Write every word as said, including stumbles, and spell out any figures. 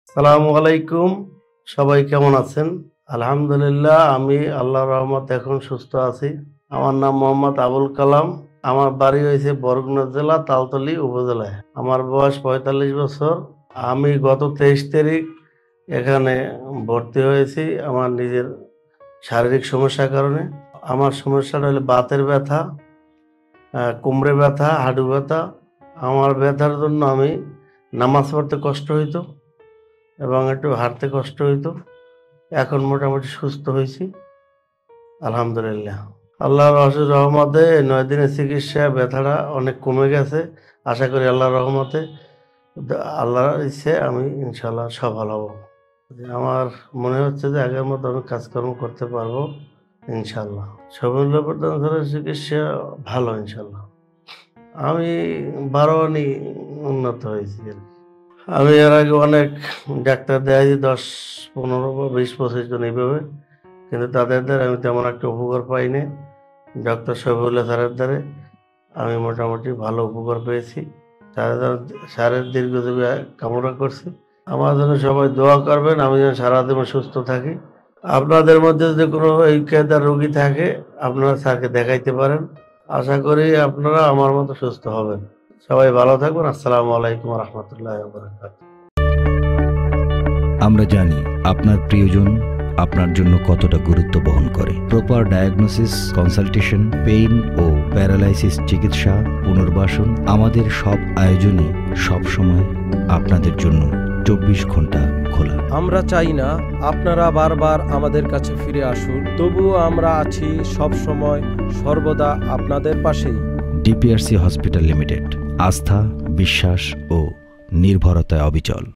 আসসালামু আলাইকুম, সবাই কেমন আছেন? আলহামদুলিল্লাহ, আমি আল্লাহর রহমতে এখন সুস্থ আছি। আমার নাম মোহাম্মদ আবুল কালাম। আমার বাড়ি হয়েছে বরগুনা জেলা তালতলী উপজেলায়। আমার বয়স পঁয়তাল্লিশ বছর। আমি গত তেইশ তারিখ এখানে ভর্তি হয়েছি আমার নিজের শারীরিক সমস্যার কারণে। আমার সমস্যাটা হলো বাতের ব্যথা, আহ, কোমরে ব্যথা, হাঁটু ব্যথা। আমার ব্যথার জন্য আমি নামাজ পড়তে কষ্ট হইতো এবং একটু হাঁটতে কষ্ট হইতো। এখন মোটামুটি সুস্থ হয়েছি, আলহামদুলিল্লাহ। আল্লাহর অশেষ রহমতে নয় দিনের চিকিৎসা ব্যথাটা অনেক কমে গেছে। আশা করি আল্লাহর রহমতে, আল্লাহর ইচ্ছে আমি ইনশাল্লাহ সফল হব। আমার মনে হচ্ছে যে আগের মতো আমি কাজকর্ম করতে পারবো ইনশাল্লাহ। শফিউল্লাহ প্রধান স্যারের চিকিৎসা ভালো ইনশাল্লাহ। আমি বারোয়ানি উন্নত হয়েছি আর কি। আমি এর আগে অনেক ডাক্তার দেখাইছি, দশ পনেরো বা বিশ পঁচিশ জন এইভাবে, কিন্তু তাদের দ্বারা আমি তেমন একটা উপকার পাইনি। ডক্টর শফিউল্লাহ স্যারের দ্বারা আমি মোটামুটি ভালো উপকার পেয়েছি। তাদের স্যারের দীর্ঘজীবী কামনা করছি। আমার জন্য সবাই দোয়া করবেন, আমি যেন সারাদিন সুস্থ থাকি। আপনাদের মধ্যে যদি কোনো এই কায়দার রোগী থাকে, আপনারা স্যারকে দেখাইতে পারেন। আশা করি আপনারা আমার মতো সুস্থ হবেন। সবাই ভালো থাকবেন। আসসালামু আলাইকুম ওয়া রাহমাতুল্লাহি ওয়া বারাকাতুহু। আমরা জানি আপনার প্রিয়জন আপনার জন্য কতটা গুরুত্ব বহন করে। প্রপার ডায়াগনোসিস, কনসালটেশন, পেইন ও প্যারালাইসিস চিকিৎসা, পুনর্বাসন, আমাদের সব আয়োজনই সব সময় আপনাদের জন্য চব্বিশ ঘন্টা খোলা। আমরা চাই না আপনারা বারবার আমাদের কাছে ফিরে আসুন, তবুও আমরা আছি সব সময় সর্বদা আপনাদের পাশেই। ডিপিআরসি হসপিটাল লিমিটেড, আস্থা, বিশ্বাস ও নির্ভরতায় অবিচল।